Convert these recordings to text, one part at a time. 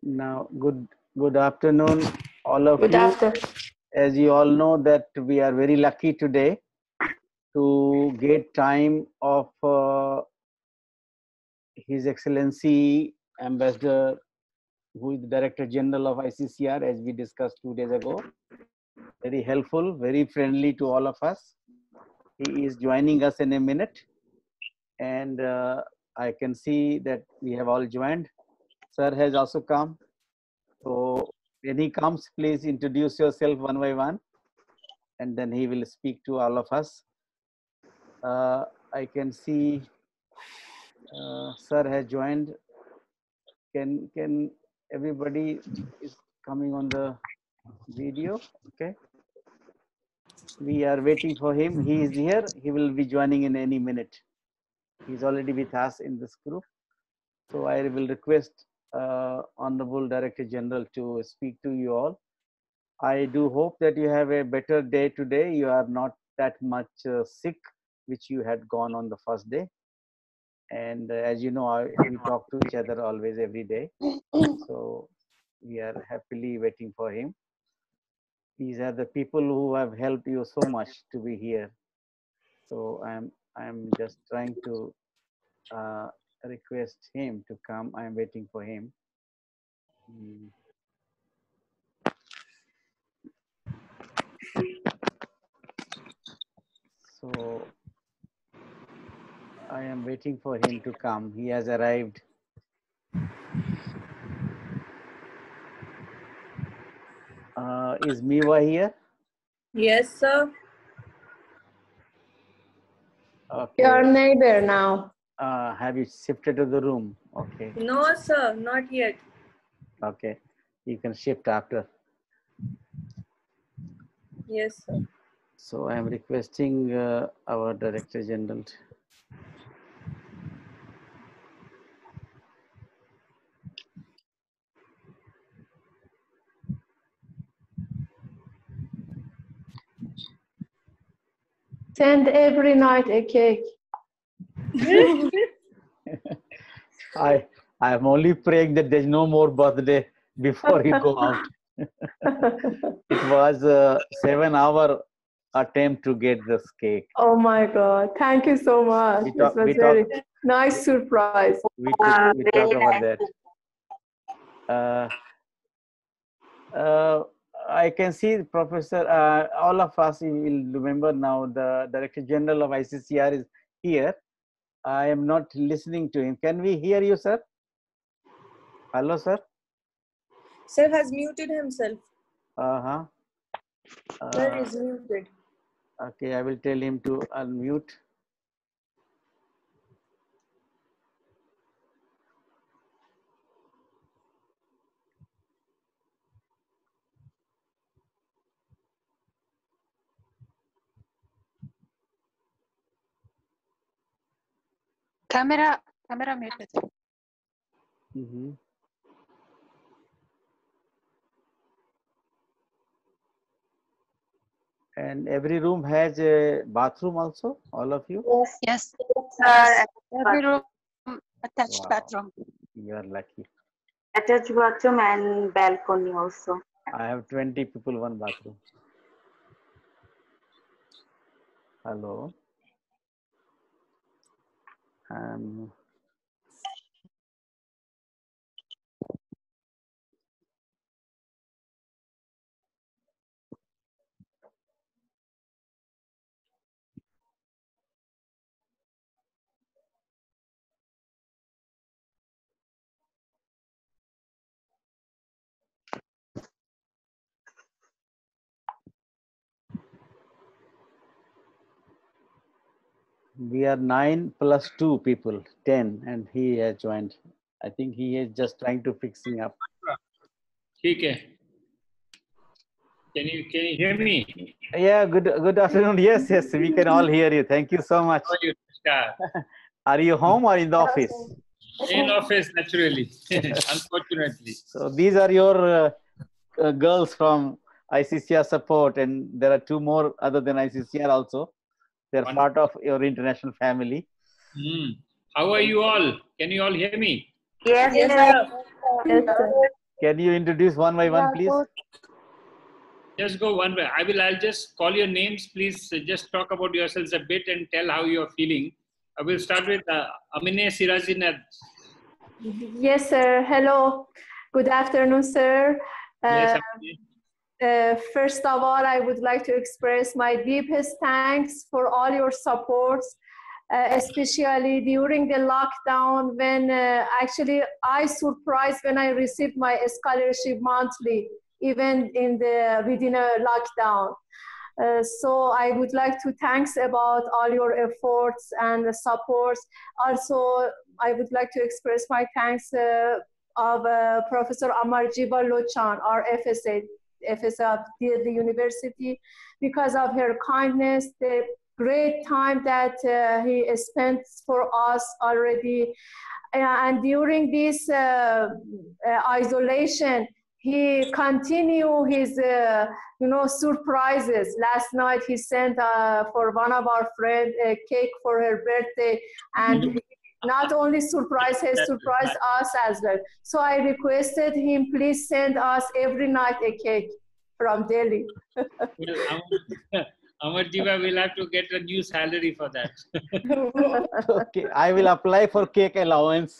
Now, good afternoon, all of Good you. afternoon. As you all know that we are very lucky today to get time of His Excellency Ambassador, who is the Director General of ICCR, as we discussed 2 days ago. Very helpful, very friendly to all of us. He is joining us in a minute, and I can see that we have all joined. Sir has also come. So when he comes, please introduce yourself one by one, and then he will speak to all of us. I can see Sir has joined. Can everybody is coming on the video? Okay. We are waiting for him. He is here. He will be joining in any minute. He's already with us in this group. So I will request Honorable Director General to speak to you all. I do hope that you have a better day today. You are not that much sick, which you had gone on the first day. And as you know, we talk to each other always every day. So we are happily waiting for him. These are the people who have helped you so much to be here. So I'm just trying to request him to come. I'm waiting for him. So I am waiting for him to come. He has arrived. Is Miwa here? Yes, sir. Okay. Your neighbor now. Have you shifted to the room? Okay. No, sir, not yet. Okay. You can shift after. Yes, sir. So I am requesting our Director General. Send every night a cake. I am only praying that there's no more birthday before you go out. It was a 7-hour attempt to get this cake. Oh my God. Thank you so much. It was very nice surprise. We talk about that. I can see Professor, all of us will remember now the Director General of ICCR is here. I am not listening to him. Can we hear you, sir? Hello, sir. Sir has muted himself. Uh-huh. Sir is muted. Okay, I will tell him to unmute. Camera muted. And every room has a bathroom also, all of you? Yes. Yes. Every room attached bathroom. You are lucky. Attached bathroom and balcony also. I have 20 people, one bathroom. Hello. We are 9 plus 2 people, 10, and he has joined. I think he is just trying to fixing up. Okay. Can you hear me? Yeah, good afternoon. Yes, we can all hear you. Thank you so much. How are you, Namaskar? Are you home or in the office? In office, naturally, unfortunately. So these are your girls from ICCR support, and there are 2 more other than ICCR also. They're part of your international family. How are you all? Can you all hear me? Yes, Yes, sir. sir. Yes, sir. Can you introduce one by one, please? Just go one way. I'll just call your names. Please just talk about yourselves a bit and tell how you are feeling. I will start with Amine Sirazinad. Yes, sir. Hello. Good afternoon, sir. Yes, First of all, I would like to express my deepest thanks for all your supports, especially during the lockdown when actually I surprised when I received my scholarship monthly, even within a lockdown. So I would like to thanks about all your efforts and supports. Also, I would like to express my thanks of Professor Amarjiba Lochan, our FSA of the university, because of her kindness, the great time that he spent for us already. And during this isolation, he continued his surprises. Last night he sent for one of our friends a cake for her birthday, and he not only surprised us as well. So I requested him, please send us every night a cake from Delhi. Well, Amarjiva will have to get a new salary for that. Okay, I will apply for cake allowance.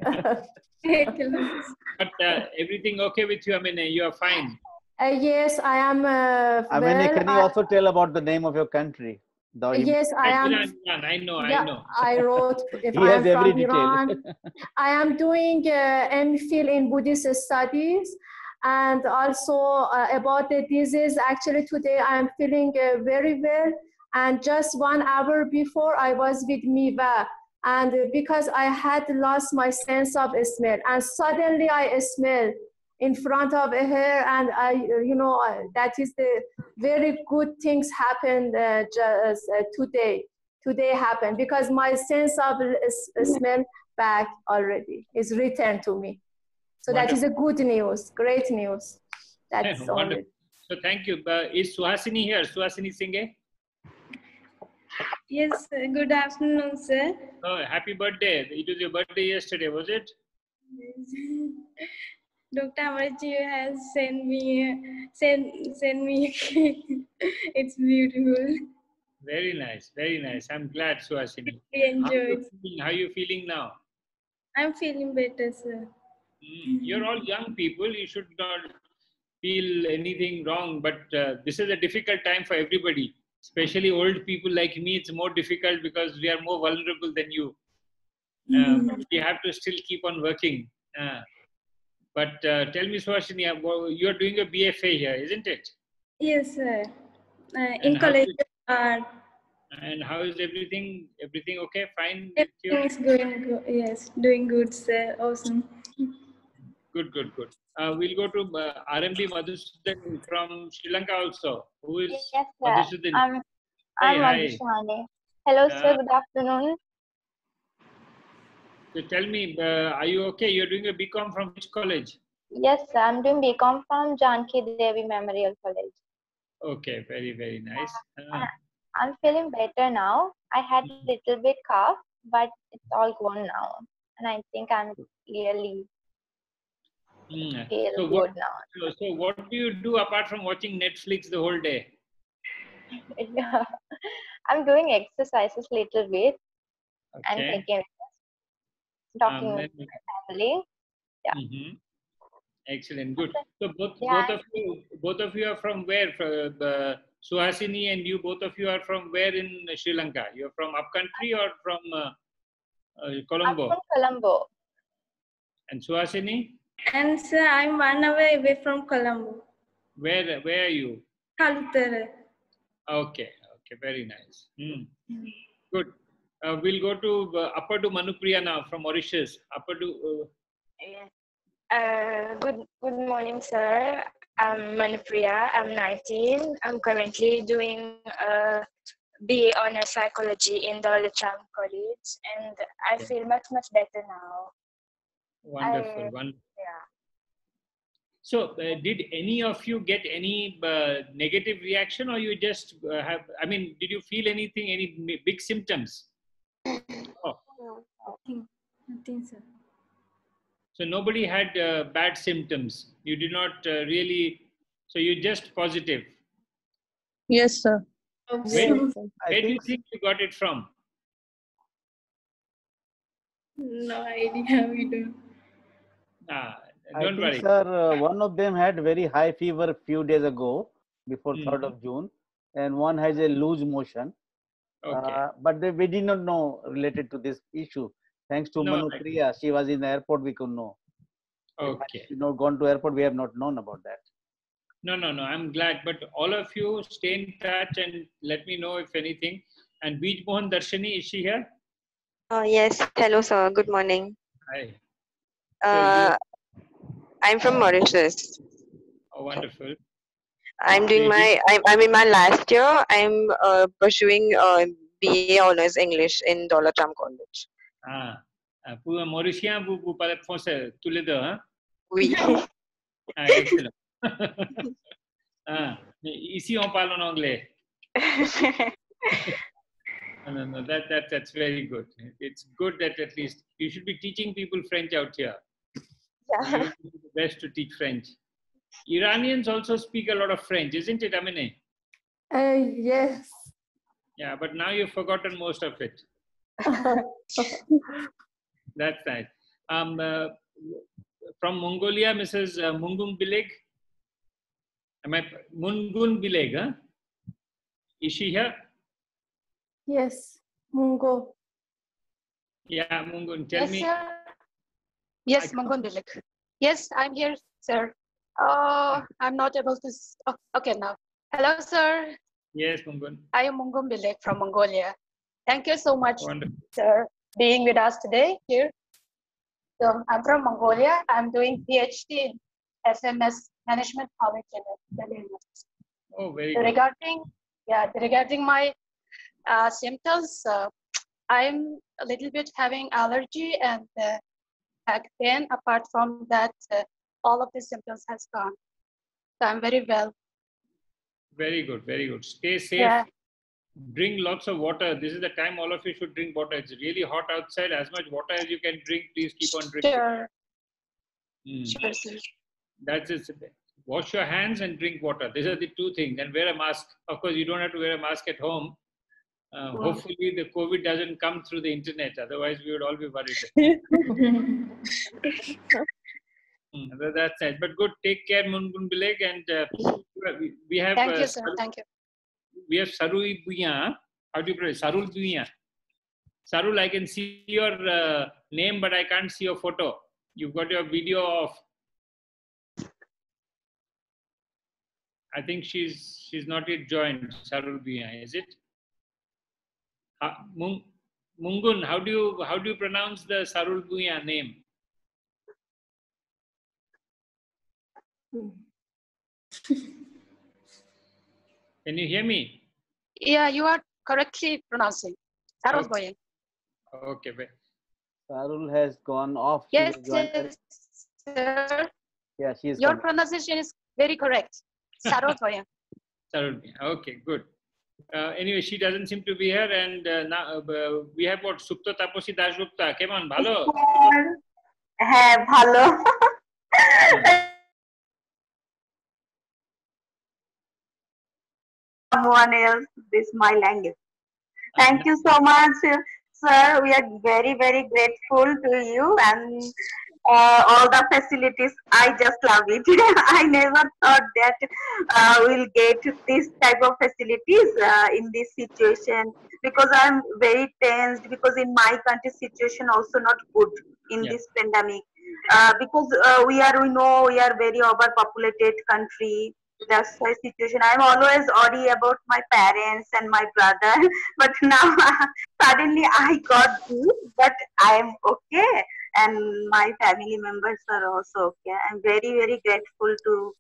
But everything okay with you, Amine? You are fine. Yes, I am. Amine, can you also tell about the name of your country? Yes, I am. I know. I wrote. If He I has am from every Iran, detail. I am doing MPhil in Buddhist studies, and also about the disease. Actually, today I am feeling very well. And just 1 hour before, I was with Miva, and because I had lost my sense of smell, and suddenly I smell in front of her, and that is the very good things happened just today. Today happened because my sense of smell back already is returned to me. So Wonderful. That is a good news, great news. That's wonderful. So thank you. Is Suhasini here? Suhasini Singhe? Yes, good afternoon, sir. Oh, happy birthday. It was your birthday yesterday, was it? Dr. Amarji has sent me a cake. It's beautiful. Very nice, very nice. I'm glad, Suhasini. I enjoyed. How are you feeling now? I'm feeling better, sir. You're all young people. You should not feel anything wrong. But this is a difficult time for everybody, especially old people like me. It's more difficult because we are more vulnerable than you. You have to still keep on working. But tell me, Suhasini, you're doing a BFA here, isn't it? Yes, sir. In College of Art. And how is everything? Everything okay? Fine? Everything is going good. Yes, doing good, sir. Awesome. Good. We'll go to RMB Madhusudan from Sri Lanka also. Who is yes, Madhusudan? I'm Hi. Madhusudan. Hello, sir. Good afternoon. So tell me, are you okay? You're doing a BCom from which college? Yes, sir. I'm doing BCom from Janki Devi Memorial College. Okay, very, very nice. I'm feeling better now. I had a little bit cough, but it's all gone now. And I think I'm really feel good now. So what do you do apart from watching Netflix the whole day? I'm doing exercises a little bit and taking talking with my family. Yeah. Excellent, good. So both of you are from where? Suhasini and you, both of you are from where in Sri Lanka? You're from upcountry or from Colombo? I'm from Colombo. And Suhasini? And sir, I'm 1 hour away from Colombo. Where are you? Kalutara. Okay, very nice. Good. We'll go to Appadu Manupriya now from Mauritius. Appadu. Good morning, sir. I'm Manupriya. I'm 19. I'm currently doing BA Honors Psychology in the Cham College, and I feel much better now. Wonderful. Yeah. So, did any of you get any negative reaction, or you just have? I mean, did you feel anything? Any big symptoms? Nothing, sir. So nobody had bad symptoms. You did not really, so you're just positive. Yes, sir. Where do I you think think you got it from? No idea. We don't. I Don't think, worry. sir, one of them had very high fever few days ago, before 3rd of June, and one has a loose motion. Okay. But we did not know related to this issue. Thanks to No, Manupriya, she was in the airport, we could know. Okay. If gone to airport, we have not known about that. No, I'm glad. But all of you stay in touch and let me know if anything. And Bij Mohan Darshani, is she here? Yes. Hello, sir. Good morning. Hi. I'm from Mauritius. Oh, wonderful. I'm doing I'm in my last year. I'm pursuing BA Honors English in Dollar Trump College. Pour Mauricien, vous parlez français tous les deux, hein? Oui. Excellent. Ici, on parle en anglais. No, that's very good. It's good that at least you should be teaching people French out here. Yeah. You do the best to teach French. Iranians also speak a lot of French, isn't it, Amine? Yes. Yeah, but now you've forgotten most of it. That's nice. From Mongolia, Mrs. Mungun Bileg. Mungun Bileg, huh? Is she here? Yes, Mungo. Yeah, Mungun, tell me. Sir. Yes, Mungun Bilik. Yes, I'm here, sir. I'm not able to. Okay, now. Hello, sir. Yes, Mungun. I am Mungun Bilik from Mongolia. Thank you so much, Wonderful. sir, being with us today here. So I'm from Mongolia. I'm doing PhD in SMS Management College in Delhi. Oh, very so good. Regarding my symptoms, I'm a little bit having allergy and back pain. Apart from that, all of the symptoms has gone. So I'm very well. Very good, very good. Stay safe. Yeah. Drink lots of water. This is the time all of you should drink water. It's really hot outside. As much water as you can drink, please keep on drinking. Sure. Sure, sir. That's it. Wash your hands and drink water. These are the two things. And wear a mask. Of course, you don't have to wear a mask at home. Hopefully, the COVID doesn't come through the internet. Otherwise, we would all be worried. That's nice. But good. Take care, Mungun Bileg. And we have. Thank you, sir. Thank you. We have Sarul Buya. How do you pronounce Sarul Buya? Sarul, I can see your name, but I can't see your photo. You've got your video off. I think she's not yet joined. Sarul Buya, is it? Mungun, how do you pronounce the Sarul Buya name? Can you hear me? Yeah, you are correctly pronouncing. Sarul Boyan. Okay. Sarul has gone off. Yes, yes, sir. Yeah, she is. Your pronunciation is very correct. Sarul Boyan. Sarul. Okay, good. Anyway, she doesn't seem to be here, and now we have what Supta Taposi Dasgupta. Come on, bhalo. Hey, bhalo. Someone else, this my language. Thank you so much, sir. We are very, very grateful to you and all the facilities. I just love it. I never thought that we'll get this type of facilities in this situation, because I'm very tensed, because in my country situation also not good in this pandemic, because we know we are very overpopulated country. That's my situation. I'm always worried about my parents and my brother, but now suddenly I got this, but I'm okay, and my family members are also okay. I'm very, very grateful to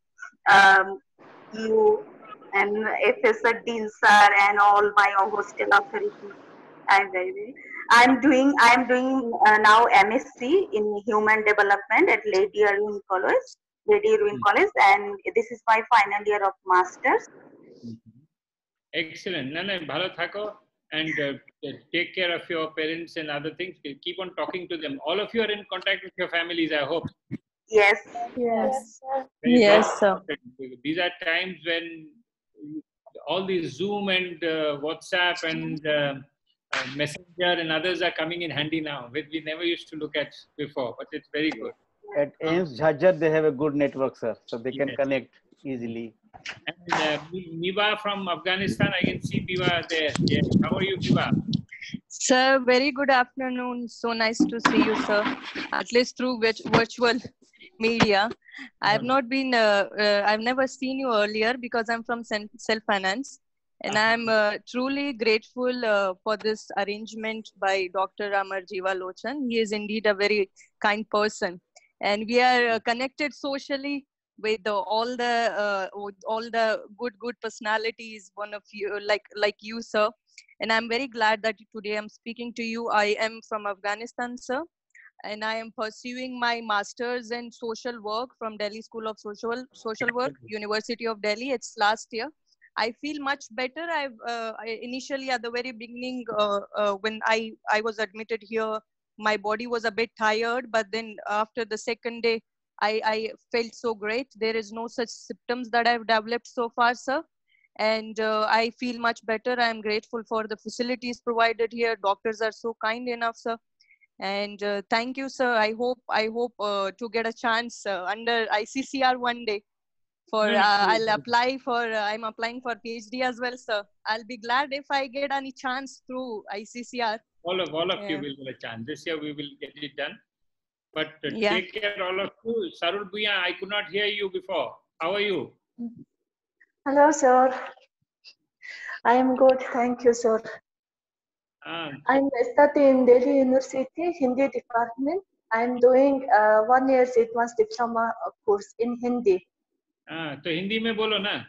you and Professor Dean sir and all my hostel authority. I'm doing now MSc in Human Development at Lady Irwin College, and this is my final year of Masters. Excellent. No, bhalo thako. and take care of your parents and other things. Keep on talking to them. All of you are in contact with your families, I hope. Yes. Yes. Yes, sir. These are times when all these Zoom and WhatsApp and Messenger and others are coming in handy now, which we never used to look at before, but it's very good. At AIMS Jhajjar, they have a good network, sir, so they can Yes. connect easily. And Miba from Afghanistan, I can see Miba there. Yes. How are you, Miba? Sir, very good afternoon. So nice to see you, sir. At least through virtual media. I've not been, I've never seen you earlier because I'm from self-finance. And I'm truly grateful for this arrangement by Dr. Amar Jiva Lochan. He is indeed a very kind person. And we are connected socially with all the good personalities, one of you, like you, sir. And I'm very glad that today I'm speaking to you. I am from Afghanistan, sir, and I am pursuing my master's in social work from Delhi School of Social Work, University of Delhi. It's last year. I feel much better. I initially at the very beginning, when I was admitted here, my body was a bit tired, but then after the second day, I felt so great. There is no such symptoms that I've developed so far, sir. And I feel much better. I am grateful for the facilities provided here. Doctors are so kind enough, sir. And thank you, sir. I hope to get a chance under ICCR one day. For I'll apply for. I'm applying for PhD as well, sir. I'll be glad if I get any chance through ICCR. All of you will get a chance. This year we will get it done. But Yeah. take care, all of you. Sarul Bhuiyan, I could not hear you before. How are you? Hello, sir. I am good. Thank you, sir. I'm studying in Delhi University, Hindi department. I'm doing 1 year advanced diploma course in Hindi. तो हिंदी में बोलो ना.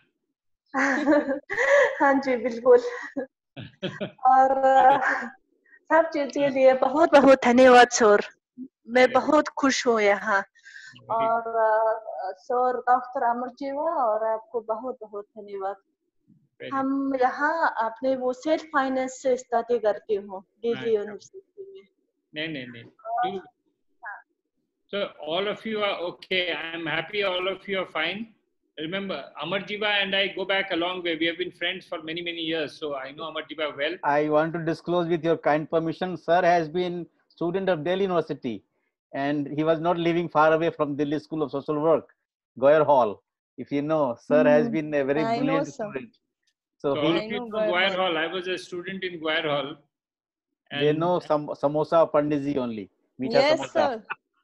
हाँ जी बिल्कुल. और सब चीज के लिए बहुत बहुत धन्यवाद सर. मैं बहुत खुश हूँ यहाँ. और सर डॉक्टर अमर जीवा और आपको बहुत बहुत धन्यवाद. हम यहाँ अपने वो सेल्फ फाइनेंस से स्टडी करती हूँ दिल्ली यूनिवर्सिटी में. नहीं. So all of you are okay. I'm happy all of you are fine. Remember, Amar Jiva and I go back a long way. We have been friends for many years. So I know Amar Jiva well. I want to disclose with your kind permission, sir has been student of Delhi University. And he was not living far away from Delhi School of Social Work, Goyar Hall. If you know, sir has been a very brilliant student. So all of you know Goyar Hall. I was a student in Goyar Hall. They know Samosa Pandiji only. Yes, samosa. Sir.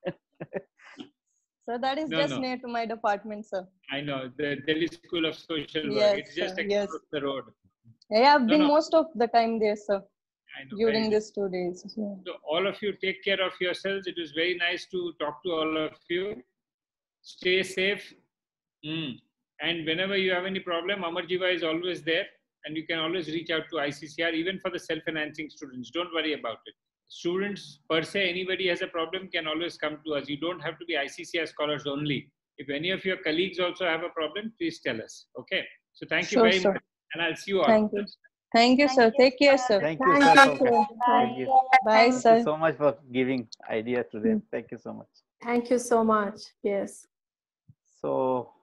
So that is just near to my department, sir. I know, the Delhi School of Social Work. Yes, it's just sir. across the road. Yeah, I've been most of the time there, sir. I know, during these 2 days. Yeah. So all of you take care of yourselves. It was very nice to talk to all of you. Stay safe. And whenever you have any problem, Amar Jiva is always there. And you can always reach out to ICCR, even for the self-financing students. Don't worry about it. Students per se, anybody has a problem can always come to us. You don't have to be ICCR scholars only. If any of your colleagues also have a problem, please tell us. Okay. So thank you very much. And I'll see you all. Thank you. Thank you, sir. Take care, sir. Thank you, sir. Thank you. Bye, Thank sir. you so much for giving ideas to them. Thank you so much. Thank you so much. Yes. So